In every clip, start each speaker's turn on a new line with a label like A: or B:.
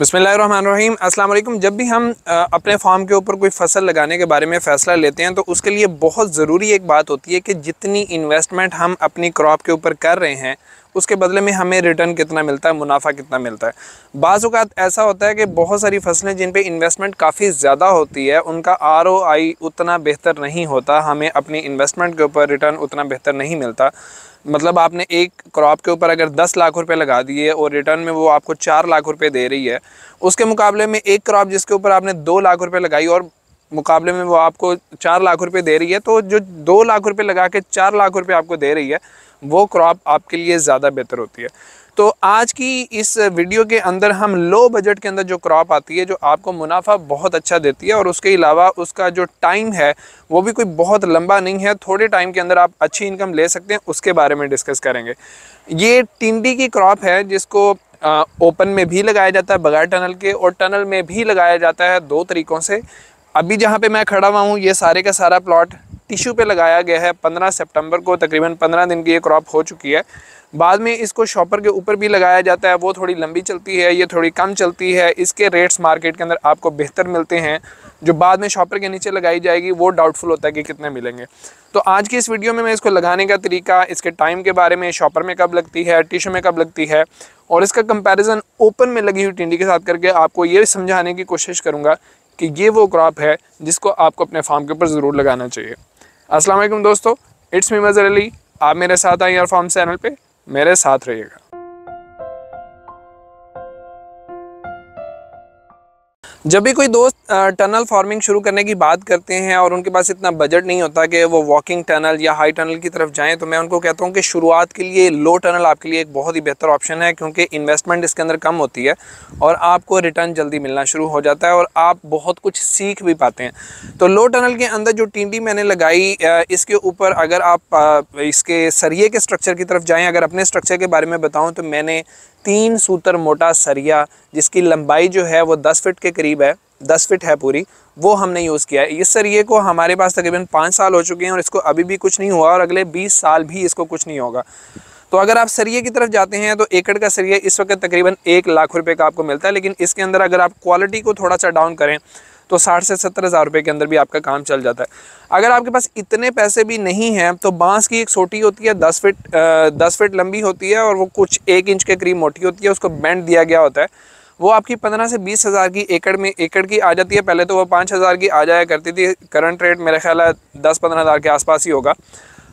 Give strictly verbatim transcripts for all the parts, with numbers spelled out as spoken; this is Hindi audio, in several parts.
A: बिस्मिल्लाहिर्रहमानिर्रहीम अस्सलाम वालेकुम। जब भी हम अपने फार्म के ऊपर कोई फसल लगाने के बारे में फ़ैसला लेते हैं तो उसके लिए बहुत ज़रूरी एक बात होती है कि जितनी इन्वेस्टमेंट हम अपनी क्रॉप के ऊपर कर रहे हैं उसके बदले में हमें रिटर्न कितना मिलता है, मुनाफा कितना मिलता है। बाज़ औक़ात ऐसा होता है कि बहुत सारी फसलें जिन पे इन्वेस्टमेंट काफ़ी ज़्यादा होती है उनका आर ओ आई उतना बेहतर नहीं होता, हमें अपनी इन्वेस्टमेंट के ऊपर रिटर्न उतना बेहतर नहीं मिलता। मतलब आपने एक क्रॉप के ऊपर अगर दस लाख रुपए लगा दिए और रिटर्न में वो आपको चार लाख रुपए दे रही है, उसके मुकाबले में एक क्रॉप जिसके ऊपर आपने दो लाख रुपए लगाई और मुकाबले में वो आपको चार लाख रुपए दे रही है, तो जो दो लाख रुपए लगा के चार लाख रुपए आपको दे रही है वो क्रॉप आपके लिए ज़्यादा बेहतर होती है। तो आज की इस वीडियो के अंदर हम लो बजट के अंदर जो क्रॉप आती है जो आपको मुनाफा बहुत अच्छा देती है और उसके अलावा उसका जो टाइम है वो भी कोई बहुत लंबा नहीं है, थोड़े टाइम के अंदर आप अच्छी इनकम ले सकते हैं, उसके बारे में डिस्कस करेंगे। ये टिंडी की क्रॉप है जिसको आ, ओपन में भी लगाया जाता है बगैर टनल के और टनल में भी लगाया जाता है दो तरीक़ों से। अभी जहाँ पे मैं खड़ा हुआ हूँ ये सारे का सारा प्लॉट टिश्यू पे लगाया गया है। पंद्रह सितंबर को तकरीबन पंद्रह दिन की ये क्रॉप हो चुकी है। बाद में इसको शॉपर के ऊपर भी लगाया जाता है, वो थोड़ी लंबी चलती है, ये थोड़ी कम चलती है। इसके रेट्स मार्केट के अंदर आपको बेहतर मिलते हैं। जो बाद में शॉपर के नीचे लगाई जाएगी वो डाउटफुल होता है कि कितने मिलेंगे। तो आज की इस वीडियो में मैं इसको लगाने का तरीका, इसके टाइम के बारे में, शॉपर में कब लगती है, टिश्यू में कब लगती है और इसका कंपैरिजन ओपन में लगी हुई टिंडी के साथ करके आपको ये समझाने की कोशिश करूँगा कि ये वो क्रॉप है जिसको आपको अपने फार्म के ऊपर ज़रूर लगाना चाहिए। अस्सलाम वालेकुम दोस्तों, इट्स मी मज़हर अली। आप मेरे साथ आए यार फार्म चैनल पे, मेरे साथ रहिएगा। जब भी कोई दोस्त टनल फार्मिंग शुरू करने की बात करते हैं और उनके पास इतना बजट नहीं होता कि वो वॉकिंग टनल या हाई टनल की तरफ जाएं, तो मैं उनको कहता हूं कि शुरुआत के लिए लो टनल आपके लिए एक बहुत ही बेहतर ऑप्शन है, क्योंकि इन्वेस्टमेंट इसके अंदर कम होती है और आपको रिटर्न जल्दी मिलना शुरू हो जाता है और आप बहुत कुछ सीख भी पाते हैं। तो लो टनल के अंदर जो टिंडी मैंने लगाई, इसके ऊपर अगर आप इसके सरिये के स्ट्रक्चर की तरफ जाएँ, अगर अपने स्ट्रक्चर के बारे में बताऊँ तो मैंने तीन सूतर मोटा सरिया जिसकी लंबाई जो है वो दस फिट के करीब है, दस फिट है पूरी, वो हमने यूज़ किया है। इस सरिये को हमारे पास तकरीबन पाँच साल हो चुके हैं और इसको अभी भी कुछ नहीं हुआ और अगले बीस साल भी इसको कुछ नहीं होगा। तो अगर आप सरिये की तरफ जाते हैं तो एकड़ का सरिया इस वक्त तकरीबन एक लाख रुपए का आपको मिलता है, लेकिन इसके अंदर अगर आप क्वालिटी को थोड़ा सा डाउन करें तो साठ से सत्तर हज़ार रुपये के अंदर भी आपका काम चल जाता है। अगर आपके पास इतने पैसे भी नहीं हैं तो बांस की एक सोटी होती है, दस फिट दस फिट लंबी होती है और वो कुछ एक इंच के करीब मोटी होती है, उसको बेंड दिया गया होता है। वो आपकी पंद्रह से बीस हज़ार की एकड़ में एकड़ की आ जाती है। पहले तो वो पाँच हज़ार की आ जाया करती थी, करंट रेट मेरा ख्याल है दस पंद्रह हज़ार के आसपास ही होगा।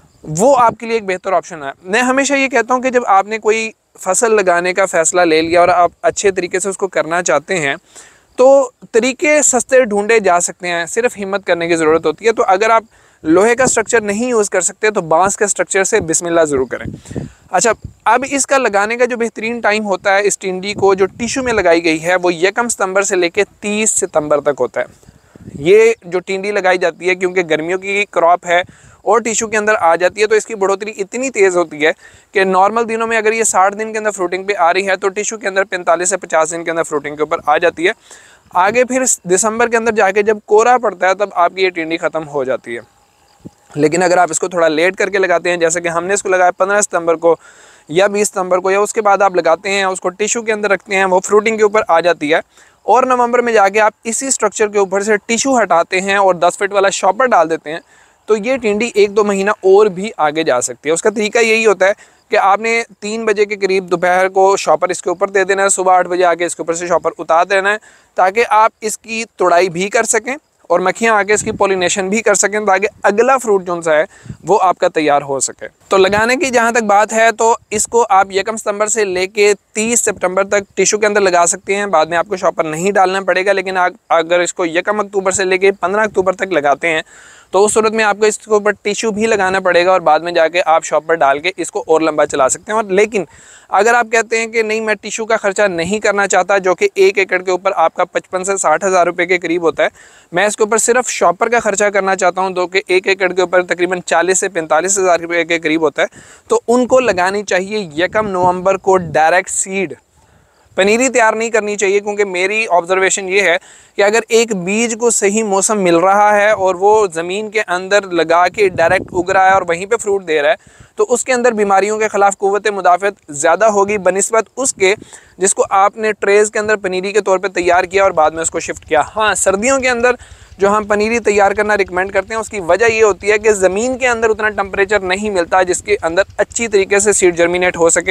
A: वो आपके लिए एक बेहतर ऑप्शन है। मैं हमेशा ये कहता हूँ कि जब आपने कोई फसल लगाने का फ़ैसला ले लिया और आप अच्छे तरीके से उसको करना चाहते हैं तो तरीके सस्ते ढूंढे जा सकते हैं, सिर्फ हिम्मत करने की ज़रूरत होती है। तो अगर आप लोहे का स्ट्रक्चर नहीं यूज़ कर सकते तो बांस के स्ट्रक्चर से बिस्मिल्लाह ज़रूर करें। अच्छा, अब इसका लगाने का जो बेहतरीन टाइम होता है इस टिंडी को जो टिश्यू में लगाई गई है वो यकम सितंबर से लेकर तीस सितंबर तक होता है। ये जो टिंडी लगाई जाती है क्योंकि गर्मियों की क्रॉप है और टिश्यू के अंदर आ जाती है तो इसकी बढ़ोतरी इतनी तेज़ होती है कि नॉर्मल दिनों में अगर ये साठ दिन के अंदर फ्रूटिंग पे आ रही है तो टिश्यू के अंदर पैंतालीस से पचास दिन के अंदर फ्रूटिंग के ऊपर आ जाती है। आगे फिर दिसंबर के अंदर जाके जब कोहरा पड़ता है तब आपकी ये टिंडी ख़त्म हो जाती है। लेकिन अगर आप इसको थोड़ा लेट करके लगाते हैं, जैसे कि हमने इसको लगाया पंद्रह सितंबर को या बीस सितंबर को, या उसके बाद आप लगाते हैं उसको टिश्यू के अंदर रखते हैं, वो फ्रूटिंग के ऊपर आ जाती है और नवंबर में जाके आप इसी स्ट्रक्चर के ऊपर से टिश्यू हटाते हैं और दस फिट वाला शॉपर डाल देते हैं तो ये टिंडी एक दो महीना और भी आगे जा सकती है। उसका तरीका यही होता है कि आपने तीन बजे के करीब दोपहर को शॉपर इसके ऊपर दे देना है, सुबह आठ बजे आके इसके ऊपर से शॉपर उतार देना है ताकि आप इसकी तोड़ाई भी कर सकें और मक्खियाँ आके इसकी पॉलिनेशन भी कर सकें ताकि अगला फ्रूट जो सा है वो आपका तैयार हो सके। तो लगाने की जहाँ तक बात है तो इसको आप यकम सितंबर से लेके तीस सितंबर तक टिश्यू के अंदर लगा सकते हैं, बाद में आपको शॉपर नहीं डालना पड़ेगा। लेकिन अगर इसको यकम अक्टूबर से लेके पंद्रह अक्टूबर तक लगाते हैं तो उस सूरत में आपको इसके ऊपर टिश्यू भी लगाना पड़ेगा और बाद में जाके आप शॉपर डाल के इसको और लंबा चला सकते हैं। और लेकिन अगर आप कहते हैं कि नहीं मैं टिश्यू का खर्चा नहीं करना चाहता, जो कि एक एकड़ के ऊपर आपका पचपन से साठ हज़ार रुपये के करीब होता है, मैं इसके ऊपर सिर्फ शॉपर का खर्चा करना चाहता हूं, जो कि एक एकड़ के ऊपर तकरीबन चालीस से पैंतालीस हज़ार रुपये के करीब होता है, तो उनको लगानी चाहिए यकम नवंबर को डायरेक्ट सीड। पनीरी तैयार नहीं करनी चाहिए, क्योंकि मेरी ऑब्जर्वेशन ये है कि अगर एक बीज को सही मौसम मिल रहा है और वो ज़मीन के अंदर लगा के डायरेक्ट उग रहा है और वहीं पे फ्रूट दे रहा है, तो उसके अंदर बीमारियों के ख़िलाफ़ क़ुव्वत मुदाफ़अत ज़्यादा होगी बनिस्बत उसके जिसको आपने ट्रेज़ के अंदर पनीरी के तौर पे तैयार किया और बाद में उसको शिफ्ट किया। हाँ, सर्दियों के अंदर जो हम पनीरी तैयार करना रिकमेंड करते हैं उसकी वजह ये होती है कि ज़मीन के अंदर उतना टेम्परेचर नहीं मिलता जिसके अंदर अच्छी तरीके से सीड जर्मिनेट हो सके।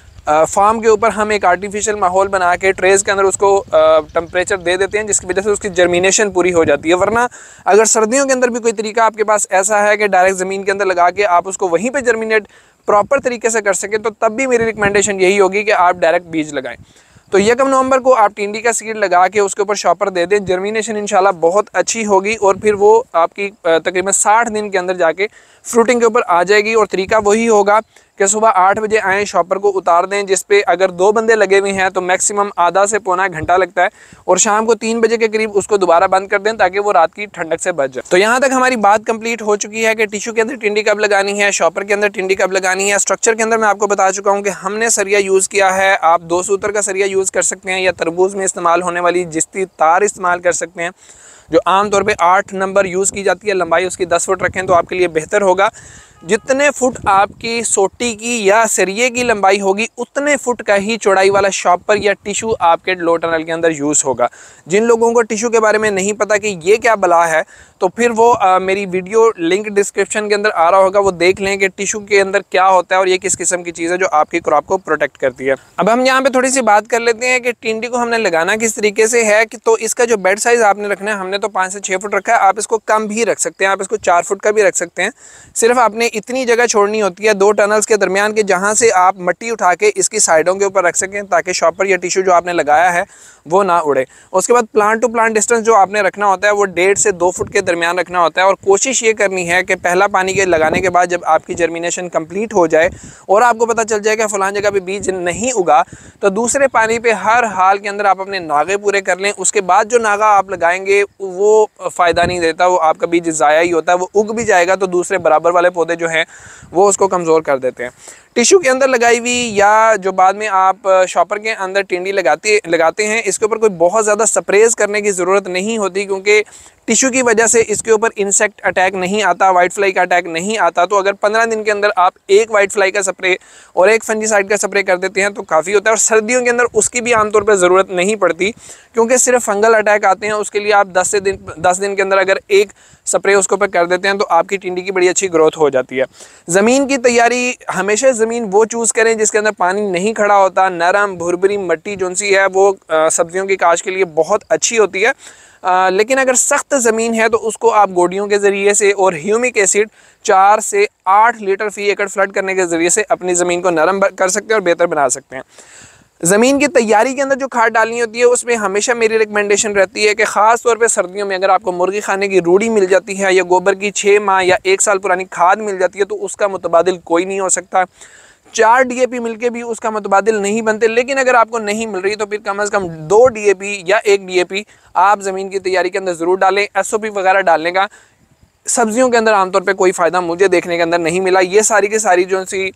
A: फार्म के ऊपर हम एक आर्टिफिशियल माहौल बना के ट्रेज़ के अंदर उसको टेम्परेचर दे देते हैं, जिसकी वजह से उसकी जर्मिनेशन पूरी हो जाती है। वरना अगर सर्दियों के अंदर भी कोई तरीका आपके पास ऐसा है कि डायरेक्ट ज़मीन के अंदर लगा के आप उसको वहीं पे जर्मिनेट प्रॉपर तरीके से कर सकें, तो तब भी मेरी रिकमेंडेशन यही होगी कि आप डायरेक्ट बीज लगाएं। तो यकम नवंबर को आप टिंडी का सीड लगा के उसके ऊपर शॉपर दे दें, जर्मिनेशन इंशाल्लाह बहुत अच्छी होगी और फिर वो आपकी तकरीबन साठ दिन के अंदर जाके फ्रूटिंग के ऊपर आ जाएगी। और तरीका वही होगा कि सुबह आठ बजे आएँ, शॉपर को उतार दें, जिस पे अगर दो बंदे लगे हुए हैं तो मैक्सिमम आधा से पौना घंटा लगता है, और शाम को तीन बजे के करीब उसको दोबारा बंद कर दें ताकि वो रात की ठंडक से बच जाए। तो यहाँ तक हमारी बात कंप्लीट हो चुकी है कि टिश्यू के अंदर टिंडी कब लगानी है, शॉपर के अंदर टिंडी कब लगानी है। स्ट्रक्चर के अंदर मैं आपको बता चुका हूँ कि हमने सरिया यूज़ किया है। आप दो सूत्र का सरिया यूज़ कर सकते हैं या तरबूज में इस्तेमाल होने वाली जिस्ती तार इस्तेमाल कर सकते हैं, जो आमतौर पे आठ नंबर यूज़ की जाती है। लंबाई उसकी दस फुट रखें तो आपके लिए बेहतर होगा। जितने फुट आपकी सोटी की या सरिये की लंबाई होगी उतने फुट का ही चौड़ाई वाला शॉपर या टिश्यू आपके लो टनल के अंदर यूज़ होगा। जिन लोगों को टिश्यू के बारे में नहीं पता कि ये क्या बला है, तो फिर वो आ, मेरी वीडियो लिंक डिस्क्रिप्शन के अंदर आ रहा होगा, वो देख लें कि टिश्यू के अंदर क्या होता है और ये किस किस्म की चीज़ है जो आपकी क्रॉप को प्रोटेक्ट करती है। अब हम यहाँ पे थोड़ी सी बात कर लेते हैं कि टिंडी को हमने लगाना किस तरीके से है। कि तो इसका जो बेड साइज़ आपने रखना है, हमने तो पाँच से छः फुट रखा है, आप इसको कम भी रख सकते हैं, आप इसको चार फुट का भी रख सकते हैं। सिर्फ आपने इतनी जगह छोड़नी होती है दो टनल्स के दरमियान के, जहाँ से आप मिट्टी उठा के इसकी साइडों के ऊपर रख सकें ताकि शॉपर या टिश्यू जो आपने लगाया है वो ना उड़े। उसके बाद प्लांट टू प्लांट डिस्टेंस जो आपने रखना होता है वो डेढ़ से दो फुट के दरमियान रखना होता है। और कोशिश ये करनी है कि पहला पानी के लगाने के बाद जब आपकी जर्मिनेशन कंप्लीट हो जाए और आपको पता चल जाए कि फलां जगह पे बीज नहीं उगा, तो दूसरे पानी पे हर हाल के अंदर आप अपने नागे पूरे कर लें। उसके बाद जो नागा आप लगाएंगे वो फ़ायदा नहीं देता, वो आपका बीज ज़ाया ही होता है। वो उग भी जाएगा तो दूसरे बराबर वाले पौधे जो हैं वो उसको कमज़ोर कर देते हैं। टिश्यू के अंदर लगाई हुई या जो बाद में आप शॉपर के अंदर टिंडी लगाते लगाते हैं, इसके ऊपर कोई बहुत ज़्यादा स्प्रेज करने की ज़रूरत नहीं होती, क्योंकि टिश्यू की वजह से इसके ऊपर इंसेक्ट अटैक नहीं आता, वाइट फ्लाई का अटैक नहीं आता। तो अगर पंद्रह दिन के अंदर आप एक वाइट फ्लाई का स्प्रे और एक फंजीसाइड का स्प्रे कर देते हैं तो काफ़ी होता है। और सर्दियों के अंदर उसकी भी आमतौर पर ज़रूरत नहीं पड़ती, क्योंकि सिर्फ फंगल अटैक आते हैं। उसके लिए आप दस से दिन दस दिन के अंदर अगर एक स्प्रे उसके ऊपर कर देते हैं तो आपकी टिंडी की बड़ी अच्छी ग्रोथ हो जाती है। ज़मीन की तैयारी, हमेशा ज़मीन वो चूज़ करें जिसके अंदर पानी नहीं खड़ा होता। नरम भुरभुरी मिट्टी जो सी है वो सब्जियों की काश्त के लिए बहुत अच्छी होती है। आ, लेकिन अगर सख्त ज़मीन है तो उसको आप गोडियों के ज़रिए से और ह्यूमिक एसिड चार से आठ लीटर फी एकड़ फ्लड करने के ज़रिए से अपनी ज़मीन को नरम कर सकते हैं और बेहतर बना सकते हैं। ज़मीन की तैयारी के अंदर जो खाद डालनी होती है उसमें हमेशा मेरी रिकमेंडेशन रहती है कि ख़ास तौर पे सर्दियों में अगर आपको मुर्गी खाने की रूढ़ी मिल जाती है या गोबर की छः माह या एक साल पुरानी खाद मिल जाती है तो उसका मुतबादिल कोई नहीं हो सकता। चार डीएपी मिलके भी उसका मुतबादिल नहीं बनते। लेकिन अगर आपको नहीं मिल रही तो फिर कम अज़ कम दो डीएपी या एक डीएपी आप ज़मीन की तैयारी के अंदर ज़रूर डालें। एसओपी वगैरह डालने का सब्जियों के अंदर आमतौर पे कोई फ़ायदा मुझे देखने के अंदर नहीं मिला। ये सारी की सारी जो सी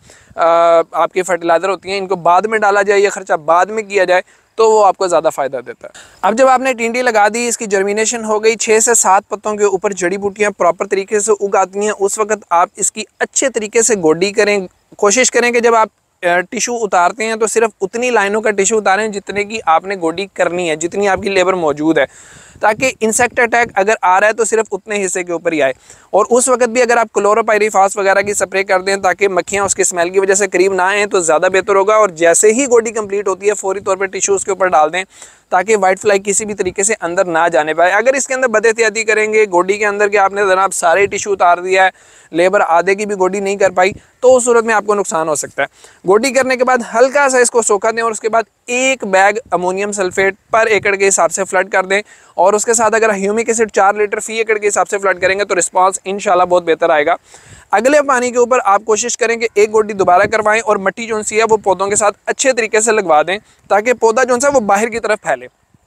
A: आपकी फर्टिलाइज़र होती हैं इनको बाद में डाला जाए या ख़र्चा बाद में किया जाए तो वो आपको ज़्यादा फ़ायदा देता है। अब जब आपने टिंडी लगा दी, इसकी जर्मिनेशन हो गई, छः से सात पत्तों के ऊपर जड़ी बूटियाँ प्रॉपर तरीके से उग आती हैं, उस वक्त आप इसकी अच्छे तरीके से गोडी करें। कोशिश करें कि जब आप टिश्यू उतारते हैं तो सिर्फ उतनी लाइनों का टिश्यू उतारें जितने की आपने गोडी करनी है, जितनी आपकी लेबर मौजूद है, ताकि इंसेक्ट अटैक अगर आ रहा है तो सिर्फ उतने हिस्से के ऊपर ही आए। और उस वक्त भी अगर आप क्लोरोपाइरीफॉस वगैरह की स्प्रे कर दें ताकि मक्खियाँ उसकी स्मेल की वजह से करीब ना आएँ तो ज़्यादा बेहतर होगा। और जैसे ही गोडी कंप्लीट होती है फौरी तौर पर टिश्यू उसके ऊपर डाल दें ताकि वाइट फ्लाई किसी भी तरीके से अंदर ना जाने पाए। अगर इसके अंदर बदएहतियाती करेंगे गोडी के अंदर कि आपने जनाब सारे टिश्यू उतार दिया है, लेबर आधे की भी गोडी नहीं कर पाई, तो उस सूरत में आपको नुकसान हो सकता है। गोडी करने के बाद हल्का सा इसको सोखा दें और उसके बाद एक बैग अमोनियम सल्फेट पर एकड़ के हिसाब से फ्लड कर दें। और उसके साथ अगर ह्यूमिक एसिड चार लीटर फी एकड़ के हिसाब से फ्लड करेंगे तो रिस्पांस इंशाल्लाह बहुत बेहतर आएगा। अगले पानी के ऊपर आप कोशिश करें कि एक गोडी दोबारा करवाएं और मिट्टी जो सी है वो पौधों के साथ अच्छे तरीके से लगवा दें ताकि पौधा जो सा वो बाहर की तरफ फैले,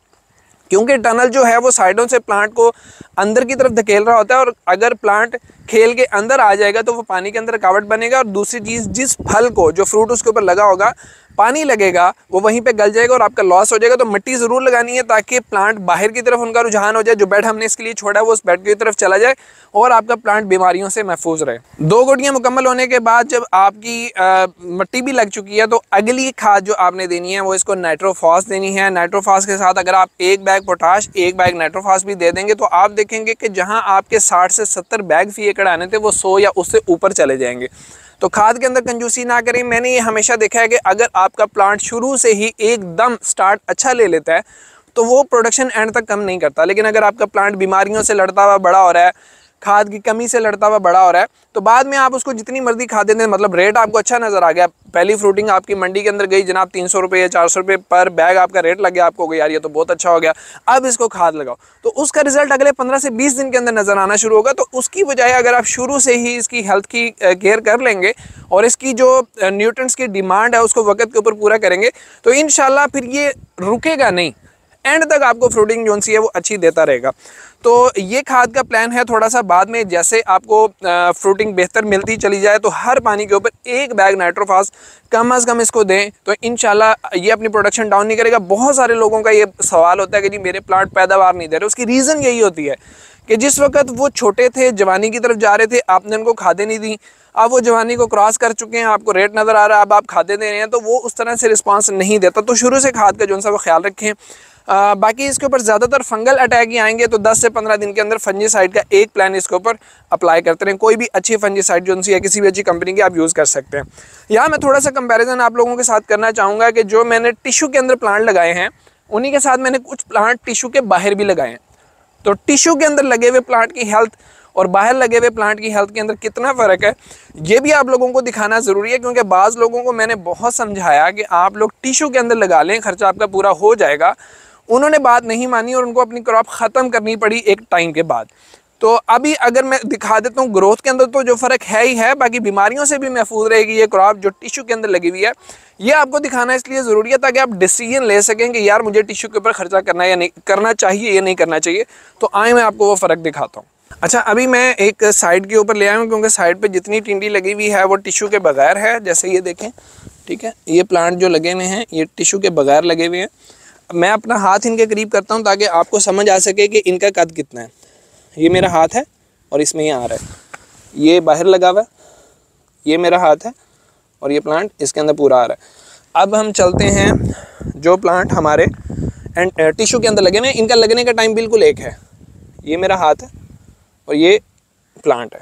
A: क्योंकि टनल जो है वो साइडों से प्लांट को अंदर की तरफ धकेल रहा होता है। और अगर प्लांट खेल के अंदर आ जाएगा तो वो पानी के अंदर रुकावट बनेगा। और दूसरी चीज़, जिस फल को जो फ्रूट उसके ऊपर लगा होगा पानी लगेगा वो वहीं पे गल जाएगा और आपका लॉस हो जाएगा। तो मिट्टी ज़रूर लगानी है ताकि प्लांट बाहर की तरफ उनका रुझान हो जाए, जो बेड हमने इसके लिए छोड़ा है वो उस बेड की तरफ चला जाए और आपका प्लांट बीमारियों से महफूज रहे। दो गोटियाँ मुकम्मल होने के बाद जब आपकी आ, मिट्टी भी लग चुकी है तो अगली खाद जो आपने देनी है वो इसको नाइट्रोफॉस देनी है। नाइट्रोफॉस के साथ अगर आप एक बैग पोटाश एक बैग नाइट्रोफॉस भी दे देंगे तो आप देखेंगे कि जहाँ आपके साठ से सत्तर बैग फी एकड़ आने थे वो सौ या उससे ऊपर चले जाएंगे। तो खाद के अंदर कंजूसी ना करें। मैंने ये हमेशा देखा है कि अगर आपका प्लांट शुरू से ही एकदम स्टार्ट अच्छा ले लेता है तो वो प्रोडक्शन एंड तक कम नहीं करता, लेकिन अगर आपका प्लांट बीमारियों से लड़ता हुआ बड़ा हो रहा है, खाद की कमी से लड़ता हुआ बड़ा हो रहा है, तो बाद में आप उसको जितनी मर्जी खाद दें, मतलब रेट आपको अच्छा नज़र आ गया, पहली फ्रूटिंग आपकी मंडी के अंदर गई जनाब तीन सौ रुपये या चार सौ रुपये पर बैग आपका रेट लग गया, आपको यार ये तो बहुत अच्छा हो गया, अब इसको खाद लगाओ, तो उसका रिजल्ट अगले पंद्रह से बीस दिन के अंदर नज़र आना शुरू होगा। तो उसकी बजाय अगर आप शुरू से ही इसकी हेल्थ की केयर कर लेंगे और इसकी जो न्यूट्रिएंट्स की डिमांड है उसको वक्त के ऊपर पूरा करेंगे तो इंशाल्लाह फिर ये रुकेगा नहीं, एंड तक आपको फ्रूटिंग जो सी है वो अच्छी देता रहेगा। तो ये खाद का प्लान है। थोड़ा सा बाद में जैसे आपको फ्रूटिंग बेहतर मिलती चली जाए तो हर पानी के ऊपर एक बैग नाइट्रोफॉस कम अज़ कम इसको दें तो इंशाल्लाह ये अपनी प्रोडक्शन डाउन नहीं करेगा। बहुत सारे लोगों का ये सवाल होता है कि जी मेरे प्लांट पैदावार नहीं दे रहे, उसकी रीज़न यही होती है कि जिस वक्त वो छोटे थे, जवानी की तरफ जा रहे थे, आपने उनको खादें नहीं दी, अब वो जवानी को क्रॉस कर चुके हैं, आपको रेट नज़र आ रहा है, अब आप खादें दे रहे हैं तो वो उस तरह से रिस्पांस नहीं देता। तो शुरू से खाद का जो सा वो ख्याल रखें। आ, बाकी इसके ऊपर ज़्यादातर फंगल अटैक ही आएंगे तो दस से पंद्रह दिन के अंदर फंजीसाइड का एक प्लान इसके ऊपर अप्लाई करते रहें। कोई भी अच्छी फंजीसाइड जो सी है किसी भी अच्छी कंपनी की आप यूज़ कर सकते हैं। यहाँ मैं थोड़ा सा कंपैरिजन आप लोगों के साथ करना चाहूँगा कि जो मैंने टिश्यू के अंदर प्लांट लगाए हैं उन्हीं के साथ मैंने कुछ प्लांट टिश्यू के बाहर भी लगाए हैं। तो टिश्यू के अंदर लगे हुए प्लांट की हेल्थ और बाहर लगे हुए प्लांट की हेल्थ के अंदर कितना फ़र्क है ये भी आप लोगों को दिखाना ज़रूरी है, क्योंकि बाज़ लोगों को मैंने बहुत समझाया कि आप लोग टिश्यू के अंदर लगा लें, खर्चा आपका पूरा हो जाएगा। उन्होंने बात नहीं मानी और उनको अपनी क्रॉप ख़त्म करनी पड़ी एक टाइम के बाद। तो अभी अगर मैं दिखा देता हूँ ग्रोथ के अंदर तो जो फ़र्क है ही है, बाकी बीमारियों से भी महफूज रहेगी ये क्रॉप जो टिश्यू के अंदर लगी हुई है। ये आपको दिखाना इसलिए ज़रूरी है ताकि आप डिसीजन ले सकें कि यार मुझे टिश्यू के ऊपर खर्चा करना है या नहीं करना चाहिए या नहीं करना चाहिए। तो आए मैं आपको वो फ़र्क दिखाता हूँ। अच्छा, अभी मैं एक साइड के ऊपर ले आया हूँ क्योंकि साइड पे जितनी टिंडी लगी हुई है वो टिश्यू के बगैर है। जैसे ये देखें, ठीक है, ये प्लांट जो लगे हुए हैं ये टिश्यू के बगैर लगे हुए हैं। मैं अपना हाथ इनके करीब करता हूँ ताकि आपको समझ आ सके कि इनका कद कितना है। ये मेरा हाथ है और इसमें ये आ रहा है, ये बाहर लगा हुआ है, ये मेरा हाथ है और ये प्लांट इसके अंदर पूरा आ रहा है। अब हम चलते हैं जो प्लांट हमारे एंड टिश्यू के अंदर लगे हुए हैं, इनका लगने का टाइम बिल्कुल एक है। ये मेरा हाथ है और ये प्लांट है।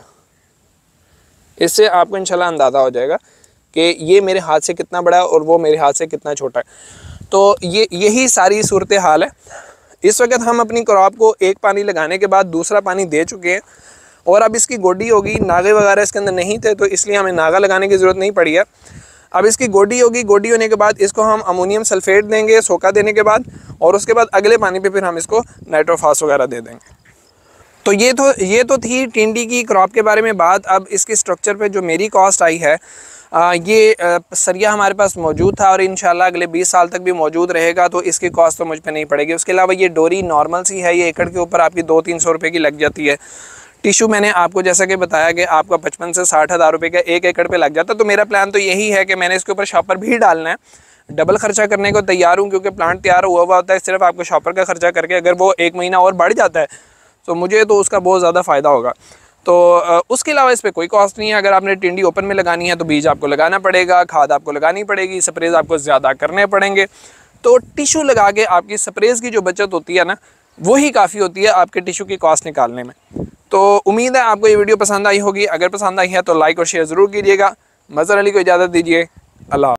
A: इससे आपको इंशाल्लाह अंदाज़ा हो जाएगा कि ये मेरे हाथ से कितना बड़ा है और वो मेरे हाथ से कितना छोटा है। तो ये यही सारी सूरत हाल है। इस वक्त हम अपनी क्रॉप को एक पानी लगाने के बाद दूसरा पानी दे चुके हैं और अब इसकी गोडी होगी। नागे वगैरह इसके अंदर नहीं थे तो इसलिए हमें नागा लगाने की ज़रूरत नहीं पड़ी है। अब इसकी गोडी होगी, गोडी होने के बाद इसको हम अमोनियम सल्फेट देंगे सोका देने के बाद, और उसके बाद अगले पानी पे फिर हम इसको नाइट्रोफॉस वगैरह दे देंगे। तो ये तो ये तो थी टिंडी की क्रॉप के बारे में बात। अब इसके स्ट्रक्चर पे जो मेरी कॉस्ट आई है, आ, ये आ, सरिया हमारे पास मौजूद था और इंशाल्लाह अगले बीस साल तक भी मौजूद रहेगा, तो इसकी कॉस्ट तो मुझ पे नहीं पड़ेगी। उसके अलावा ये डोरी नॉर्मल सी है, ये एकड़ के ऊपर आपकी दो तीन सौ रुपये की लग जाती है। टिश्यू मैंने आपको जैसा कि बताया कि आपका पचपन से साठ हज़ार रुपये का एक एकड़ पे लग जाता है। तो मेरा प्लान तो यही है कि मैंने इसके ऊपर शॉपर भी डालना है। डबल खर्चा करने को तैयार हूँ क्योंकि प्लांट तैयार हुआ हुआ होता है। सिर्फ आपको शॉपर का खर्चा करके अगर वो एक महीना और बढ़ जाता है तो मुझे तो उसका बहुत ज़्यादा फ़ायदा होगा। तो उसके अलावा इस पर कोई कॉस्ट नहीं है। अगर आपने टिंडी ओपन में लगानी है तो बीज आपको लगाना पड़ेगा, खाद आपको लगानी पड़ेगी, स्प्रेज आपको ज़्यादा करने पड़ेंगे। तो टिश्यू लगा के आपकी स्प्रेज की जो बचत होती है ना, वही काफ़ी होती है आपके टिश्यू की कॉस्ट निकालने में। तो उम्मीद है आपको ये वीडियो पसंद आई होगी। अगर पसंद आई है तो लाइक और शेयर ज़रूर कीजिएगा। मज़हर अली को इजाज़त दीजिए। अल्लाह।